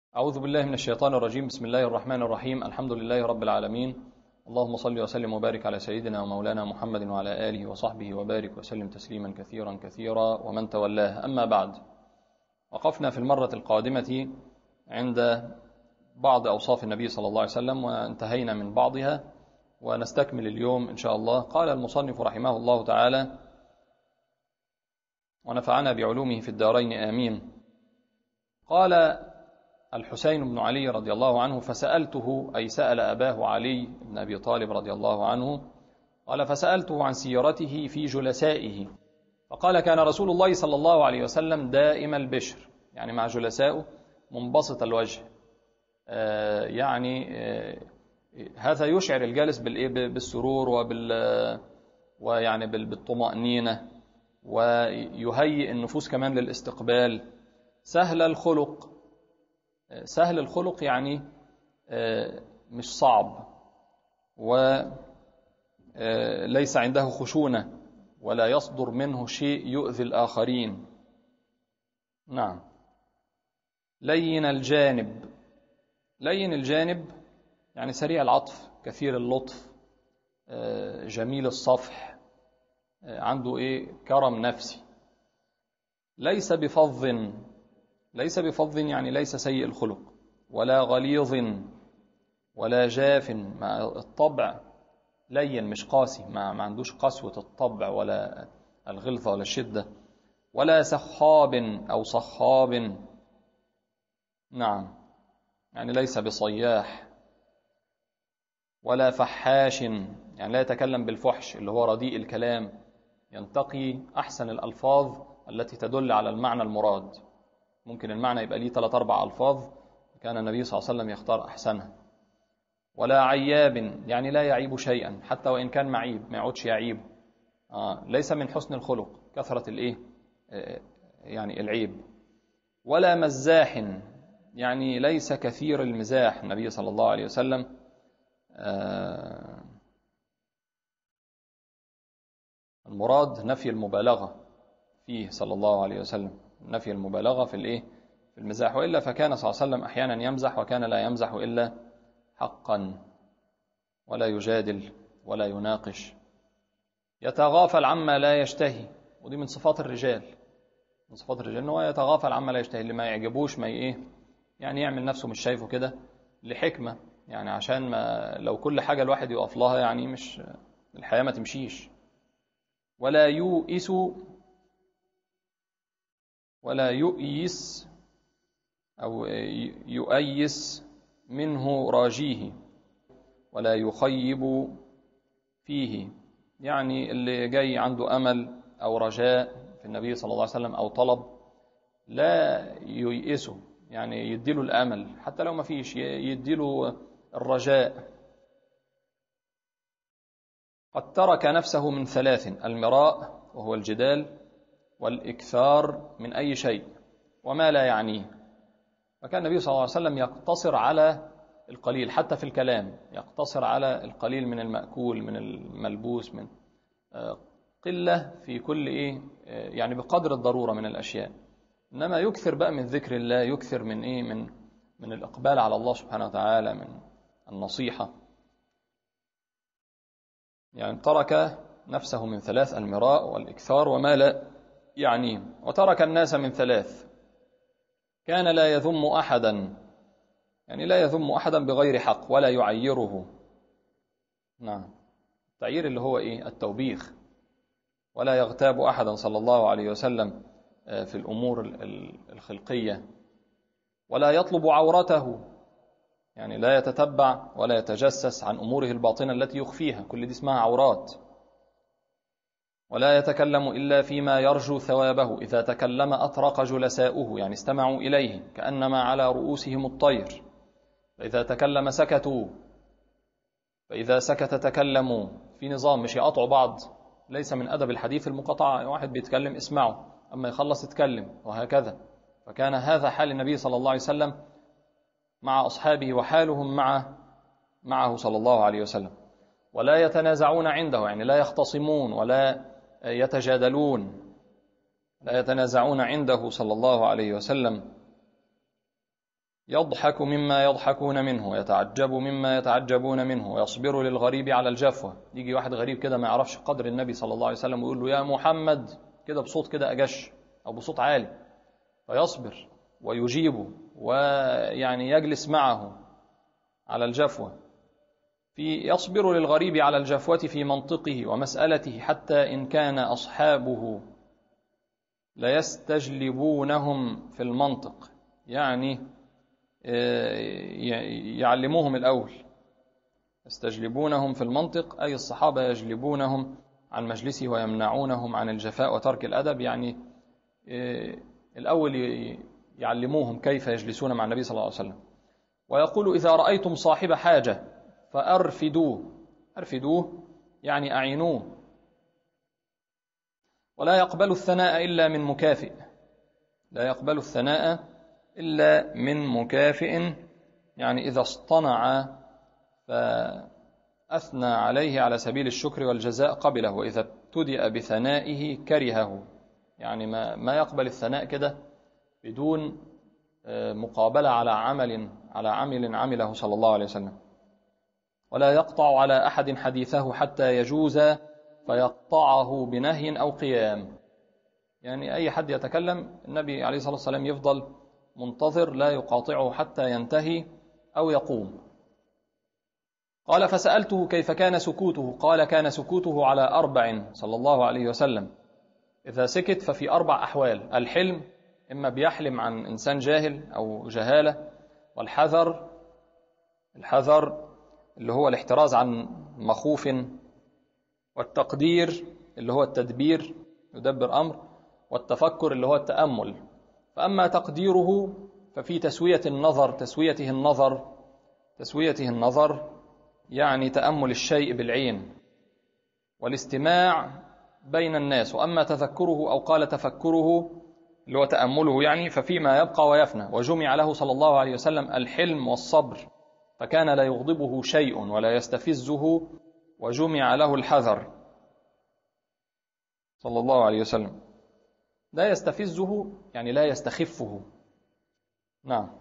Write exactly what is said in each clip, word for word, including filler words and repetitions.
أعوذ بالله من الشيطان الرجيم. بسم الله الرحمن الرحيم. الحمد لله رب العالمين. اللهم صل وسلم وبارك على سيدنا ومولانا محمد وعلى آله وصحبه وبارك وسلم تسليما كثيرا كثيرا ومن تولاه. أما بعد، وقفنا في المرة القادمة عند بعض أوصاف النبي صلى الله عليه وسلم وانتهينا من بعضها، ونستكمل اليوم إن شاء الله. قال المصنف رحمه الله تعالى: ونفعنا بعلومه في الدارين آمين. قال الحسين بن علي رضي الله عنه: فسألته، أي سأل أباه علي بن أبي طالب رضي الله عنه، قال: فسألته عن سيرته في جلسائه، فقال: كان رسول الله صلى الله عليه وسلم دائم البشر، يعني مع جلسائه منبسط الوجه، آه يعني آه هذا يشعر الجالس بالسرور وبال ويعني بالطمأنينة، ويهيئ النفوس كمان للاستقبال. سهل الخلق، سهل الخلق يعني مش صعب، وليس عنده خشونة، ولا يصدر منه شيء يؤذي الآخرين. نعم. لين الجانب، لين الجانب يعني سريع العطف، كثير اللطف، جميل الصفح، عنده ايه كرم نفسي. ليس بفظ، ليس بفظ يعني ليس سيء الخلق، ولا غليظ ولا جاف، مع الطبع لين مش قاسي، ما, ما عندوش قسوة الطبع ولا الغلظة ولا الشدة. ولا سخاب أو صخاب، نعم، يعني ليس بصياح. ولا فحاش، يعني لا يتكلم بالفحش اللي هو رديء الكلام، ينتقي أحسن الألفاظ التي تدل على المعنى المراد. ممكن المعنى يبقى ليه ثلاث أربع ألفاظ، كان النبي صلى الله عليه وسلم يختار أحسنها. ولا عياب، يعني لا يعيب شيئا، حتى وإن كان معيب ما يعودش يعيب. آه ليس من حسن الخلق كثرة الإيه آه يعني العيب. ولا مزاح، يعني ليس كثير المزاح. النبي صلى الله عليه وسلم آه المراد نفي المبالغة فيه صلى الله عليه وسلم، نفي المبالغة في الإيه في المزاح، وإلا فكان صلى الله عليه وسلم أحيانا يمزح، وكان لا يمزح إلا حقا، ولا يجادل ولا يناقش. يتغافل عما لا يشتهي، ودي من صفات الرجال، من صفات الرجال أنه يتغافل عما لا يشتهي، اللي ما يعجبوش ما إيه يعني يعمل نفسه مش شايفه كده، لحكمة، يعني عشان ما لو كل حاجة الواحد يقف لها يعني مش الحياة ما تمشيش. ولا يؤيس، ولا يؤيس أو يؤيس منه راجيه، ولا يخيب فيه، يعني اللي جاي عنده أمل أو رجاء في النبي صلى الله عليه وسلم أو طلب، لا ييئسه، يعني يديله الأمل حتى لو ما فيش، يديله الرجاء. قد ترك نفسه من ثلاث: المراء وهو الجدال، والإكثار من أي شيء وما لا يعنيه. فكان النبي صلى الله عليه وسلم يقتصر على القليل، حتى في الكلام يقتصر على القليل من المأكول من الملبوس، من قلة في كل إيه يعني بقدر الضرورة من الأشياء. إنما يكثر بقى من ذكر الله، يكثر من إيه من من الإقبال على الله سبحانه وتعالى، من النصيحة. يعني ترك نفسه من ثلاث: المراء والإكثار وما لا يعنيه. وترك الناس من ثلاث: كان لا يذم أحدا، يعني لا يذم أحدا بغير حق، ولا يعيره. نعم، التعيير اللي هو إيه التوبيخ. ولا يغتاب أحدا صلى الله عليه وسلم في الأمور الخلقية. ولا يطلب عورته، يعني لا يتتبع ولا يتجسس عن أموره الباطنة التي يخفيها، كل دي اسمها عورات. ولا يتكلم إلا فيما يرجو ثوابه، إذا تكلم أطرق جلساؤه، يعني استمعوا إليه كأنما على رؤوسهم الطير. فإذا تكلم سكتوا، فإذا سكت تكلموا، في نظام مش يقطعوا بعض. ليس من أدب الحديث المقاطعة، واحد بيتكلم اسمعوا، أما يخلص يتكلم، وهكذا. فكان هذا حال النبي صلى الله عليه وسلم مع أصحابه، وحالهم مع معه صلى الله عليه وسلم. ولا يتنازعون عنده، يعني لا يختصمون ولا يتجادلون، لا يتنازعون عنده صلى الله عليه وسلم. يضحك مما يضحكون منه ويتعجب مما يتعجبون منه ويصبر للغريب على الجفوة. يجي واحد غريب كده ما يعرفش قدر النبي صلى الله عليه وسلم ويقول له يا محمد كده بصوت كده أجش أو بصوت عالي، فيصبر ويجيبه ويعني يجلس معه على الجفوة. في يصبر للغريب على الجفوة في منطقه ومسألته، حتى إن كان أصحابه ليستجلبونهم في المنطق، يعني يعلموهم الأول. يستجلبونهم في المنطق أي الصحابة يجلبونهم عن مجلسه ويمنعونهم عن الجفاء وترك الأدب، يعني الأول يعلموهم كيف يجلسون مع النبي صلى الله عليه وسلم. ويقول إذا رأيتم صاحب حاجة فأرفدوه، أرفدوه يعني أعينوه. ولا يقبل الثناء إلا من مكافئ، لا يقبل الثناء إلا من مكافئ، يعني إذا اصطنع فأثنى عليه على سبيل الشكر والجزاء قبله، وإذا ابتدأ بثنائه كرهه، يعني ما, ما يقبل الثناء كده بدون مقابلة على عمل على عمل عمله صلى الله عليه وسلم. ولا يقطع على أحد حديثه حتى يجوز فيقطعه بنهي أو قيام، يعني أي حد يتكلم النبي عليه الصلاة والسلام يفضل منتظر لا يقاطعه حتى ينتهي أو يقوم. قال فسألته كيف كان سكوته؟ قال كان سكوته على أربع صلى الله عليه وسلم. إذا سكت ففي أربع أحوال: الحلم، إما بيحلم عن إنسان جاهل أو جهالة، والحذر، الحذر اللي هو الاحتراز عن مخوف، والتقدير اللي هو التدبير يدبر أمر، والتفكر اللي هو التأمل. فأما تقديره ففي تسوية النظر، تسويته النظر تسويته النظر يعني تأمل الشيء بالعين، والاستماع بين الناس. وأما تذكره أو قال تفكره اللي هو تأمله يعني ففيما يبقى ويفنى. وجمع له صلى الله عليه وسلم الحلم والصبر، فكان لا يغضبه شيء ولا يستفزه، وجمع له الحذر صلى الله عليه وسلم، لا يستفزه يعني لا يستخفه. نعم.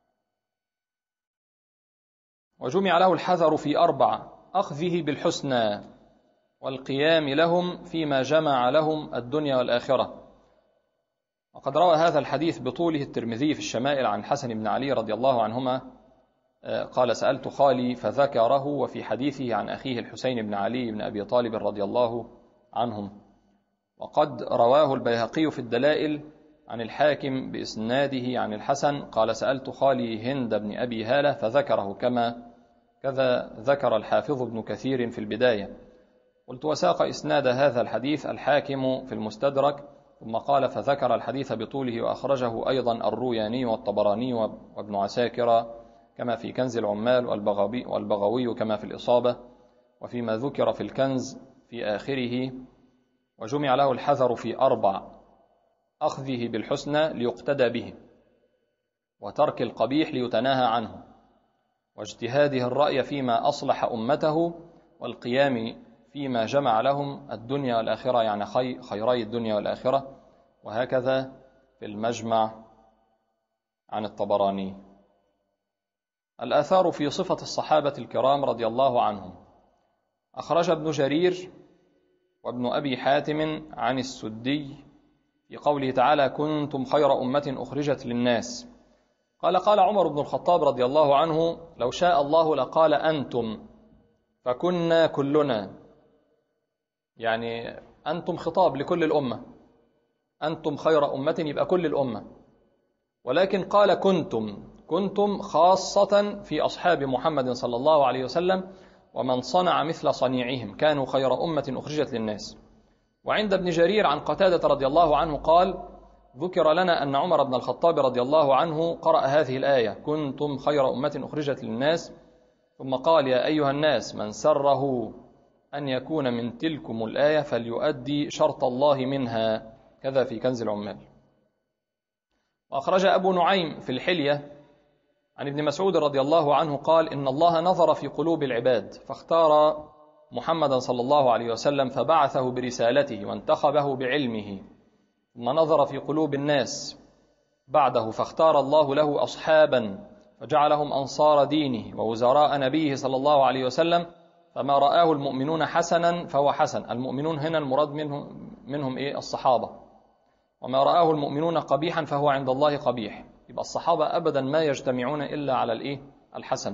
وجمع له الحذر في أربع: أخذه بالحسنى، والقيام لهم فيما جمع لهم الدنيا والآخرة. وقد روى هذا الحديث بطوله الترمذي في الشمائل عن حسن بن علي رضي الله عنهما قال سألت خالي فذكره، وفي حديثه عن أخيه الحسين بن علي بن أبي طالب رضي الله عنهم. وقد رواه البيهقي في الدلائل عن الحاكم بإسناده عن الحسن قال سألت خالي هند بن أبي هالة فذكره، كما كذا ذكر الحافظ ابن كثير في البداية. قلت وساق إسناد هذا الحديث الحاكم في المستدرك، ثم قال فذكر الحديث بطوله وأخرجه أيضا الروياني والطبراني وابن عساكر كما في كنز العمال، والبغوي, والبغوي كما في الإصابة، وفيما ذكر في الكنز في آخره. وجمع له الحذر في أربع: أخذه بالحسنى ليقتدى به، وترك القبيح ليتناهى عنه، واجتهاده الرأي فيما أصلح أمته، والقيام فيما جمع لهم الدنيا والآخرة، يعني خيري الدنيا والآخرة. وهكذا في المجمع عن الطبراني. الآثار في صفة الصحابة الكرام رضي الله عنهم: أخرج ابن جرير وابن أبي حاتم عن السدي في قوله تعالى كنتم خير أمة أخرجت للناس. قال قال عمر بن الخطاب رضي الله عنه لو شاء الله لقال أنتم فكنا كلنا، يعني أنتم خطاب لكل الأمة، أنتم خير أمة يبقى كل الأمة، ولكن قال كنتم، كنتم خاصة في أصحاب محمد صلى الله عليه وسلم ومن صنع مثل صنيعهم، كانوا خير أمة أخرجت للناس. وعند ابن جرير عن قتادة رضي الله عنه قال ذكر لنا أن عمر بن الخطاب رضي الله عنه قرأ هذه الآية كنتم خير أمة أخرجت للناس، ثم قال يا أيها الناس من سره أن يكون من تلكم الآية فليؤدي شرط الله منها، كذا في كنز العمال. وأخرج أبو نعيم في الحلية عن ابن مسعود رضي الله عنه قال إن الله نظر في قلوب العباد فاختار محمدا صلى الله عليه وسلم فبعثه برسالته وانتخبه بعلمه، ثم نظر في قلوب الناس بعده فاختار الله له أصحابا فجعلهم أنصار دينه ووزراء نبيه صلى الله عليه وسلم، فما رآه المؤمنون حسنا فهو حسن. المؤمنون هنا المراد منهم, منهم إيه؟ الصحابة. وما رآه المؤمنون قبيحا فهو عند الله قبيح. يبقى الصحابة أبدا ما يجتمعون إلا على الإيه؟ الحسن.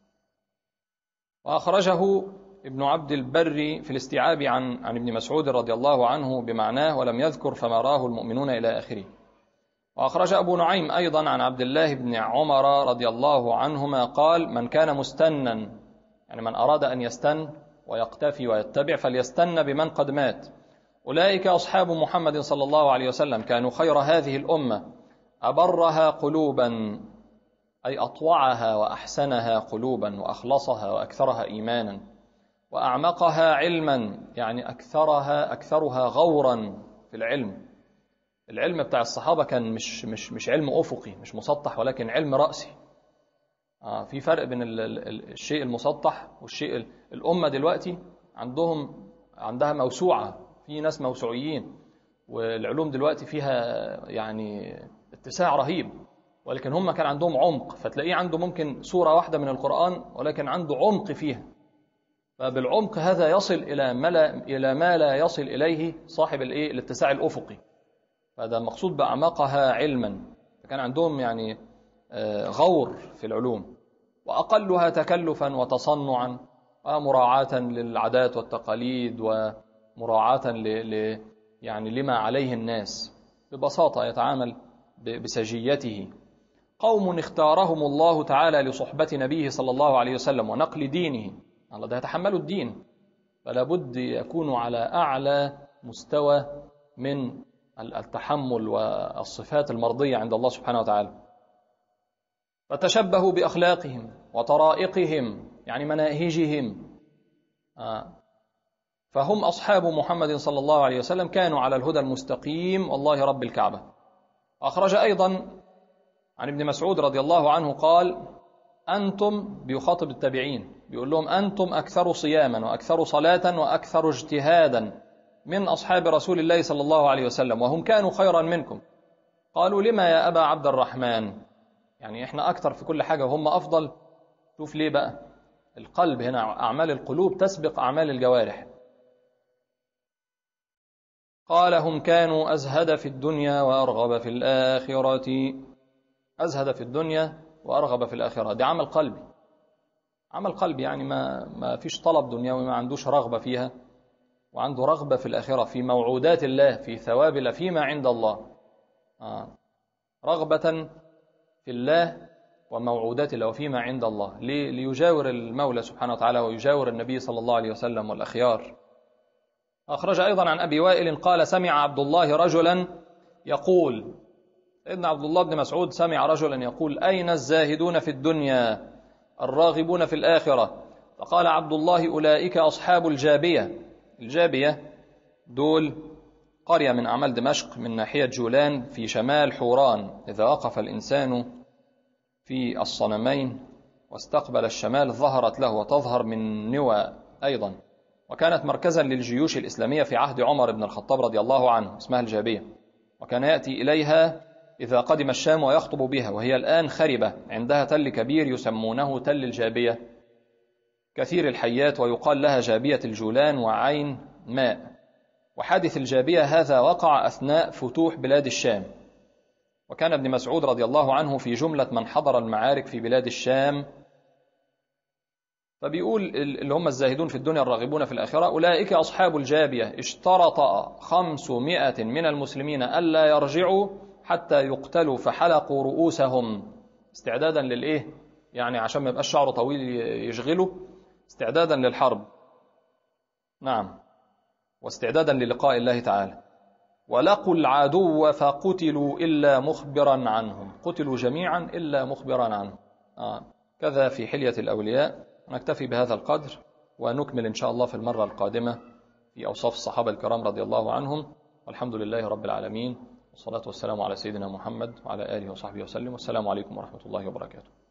وأخرجه ابن عبد البر في الاستيعاب عن, عن ابن مسعود رضي الله عنه بمعناه ولم يذكر فما رآه المؤمنون إلى آخره. وأخرج أبو نعيم أيضا عن عبد الله بن عمر رضي الله عنهما قال: من كان مستنا، يعني من أراد أن يستن ويقتفي ويتبع فليستن بمن قد مات. أولئك أصحاب محمد صلى الله عليه وسلم، كانوا خير هذه الأمة، أبرها قلوبا، أي أطوعها وأحسنها قلوبا، وأخلصها وأكثرها إيمانا، وأعمقها علما، يعني أكثرها أكثرها غورا في العلم. العلم بتاع الصحابة كان مش مش مش علم أفقي، مش مسطح، ولكن علم رأسي. آه في فرق بين ال ال الشيء المسطح والشيء. الأمة دلوقتي عندهم عندها موسوعة، في ناس موسوعيين، والعلوم دلوقتي فيها يعني اتساع رهيب، ولكن هم كان عندهم عمق. فتلاقيه عنده ممكن سورة واحدة من القرآن ولكن عنده عمق فيها. فبالعمق هذا يصل إلى ما لا, إلى ما لا يصل إليه صاحب الإيه؟ الاتساع الأفقي. فهذا مقصود بأعمقها علما. فكان عندهم يعني غور في العلوم. وأقلها تكلفا وتصنعا ومراعاة للعادات والتقاليد ومراعاة ل يعني لما عليه الناس. ببساطة يتعامل بسجيته. قوم اختارهم الله تعالى لصحبة نبيه صلى الله عليه وسلم ونقل دينه. الله ده يتحملوا الدين، فلا بد يكونوا على أعلى مستوى من التحمل والصفات المرضية عند الله سبحانه وتعالى. فتشبهوا بأخلاقهم وطرائقهم، يعني مناهجهم. فهم أصحاب محمد صلى الله عليه وسلم، كانوا على الهدى المستقيم والله رب الكعبة. أخرج أيضا عن ابن مسعود رضي الله عنه قال: أنتم، بيخاطب التابعين، بيقول لهم: أنتم أكثر صياما وأكثر صلاة وأكثر اجتهادا من أصحاب رسول الله صلى الله عليه وسلم، وهم كانوا خيرا منكم. قالوا: لما يا أبا عبد الرحمن؟ يعني إحنا أكثر في كل حاجة وهم أفضل. شوف ليه بقى. القلب هنا، أعمال القلوب تسبق أعمال الجوارح. قال: هم كانوا أزهد في الدنيا وأرغب في الآخرة. أزهد في الدنيا وأرغب في الآخرة، دي عمل قلبي. عمل قلبي يعني ما ما فيش طلب دنيوي، ما عندوش رغبة فيها، وعنده رغبة في الآخرة، في موعودات الله، في ثواب الله، فيما عند الله. آه. رغبة في الله وموعودات الله وفيما عند الله، ليجاور المولى سبحانه وتعالى ويجاور النبي صلى الله عليه وسلم والأخيار. أخرج أيضا عن أبي وائل قال: سمع عبد الله رجلا يقول، ابن عبد الله بن مسعود سمع رجلا يقول: أين الزاهدون في الدنيا الراغبون في الآخرة؟ فقال عبد الله: أولئك أصحاب الجابية. الجابية دول قرية من أعمال دمشق من ناحية جولان في شمال حوران. إذا وقف الإنسان في الصنمين واستقبل الشمال ظهرت له، وتظهر من نوى أيضا. وكانت مركزا للجيوش الإسلامية في عهد عمر بن الخطاب رضي الله عنه، اسمها الجابية. وكان يأتي إليها إذا قدم الشام ويخطب بها، وهي الآن خربة. عندها تل كبير يسمونه تل الجابية، كثير الحيات، ويقال لها جابية الجولان وعين ماء. وحادث الجابية هذا وقع أثناء فتوح بلاد الشام. وكان ابن مسعود رضي الله عنه في جملة من حضر المعارك في بلاد الشام. فبيقول اللي هم الزاهدون في الدنيا الراغبون في الآخرة: أولئك أصحاب الجابية، اشترط خمسمائة من المسلمين ألا يرجعوا حتى يقتلوا فحلقوا رؤوسهم، استعدادا للإيه؟ يعني عشان ما يبقاش شعره طويل يشغله، استعدادا للحرب. نعم، واستعدادا للقاء الله تعالى. ولقوا العدو فقتلوا إلا مخبرا عنهم، قتلوا جميعا إلا مخبرا عنهم. آه. كذا في حلية الأولياء. نكتفي بهذا القدر ونكمل إن شاء الله في المرة القادمة في أوصاف الصحابة الكرام رضي الله عنهم. والحمد لله رب العالمين، والصلاة والسلام على سيدنا محمد وعلى آله وصحبه وسلم. والسلام عليكم ورحمة الله وبركاته.